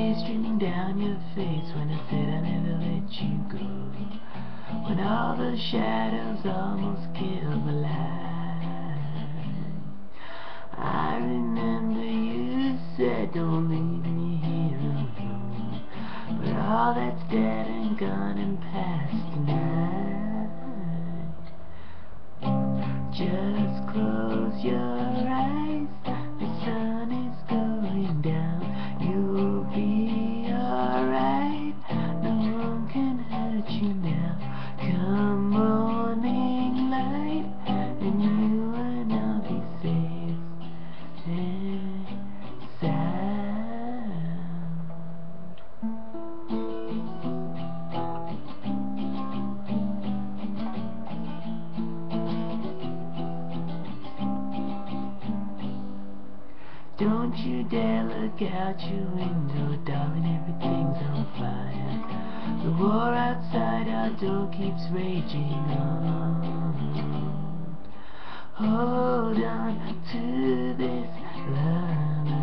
tears streaming down your face when I said I never let you go. When all the shadows almost killed the light, I remember you said don't leave me here alone. But all that's dead and gone and past tonight. Just close your eyes, the sun is going down. You'll be alright, no one can hurt you now. Come morning light, and you and I'll be safe and sound. Don't you dare look out your window, darling, everything's on fire. The war outside our door keeps raging on. Hold on to this love.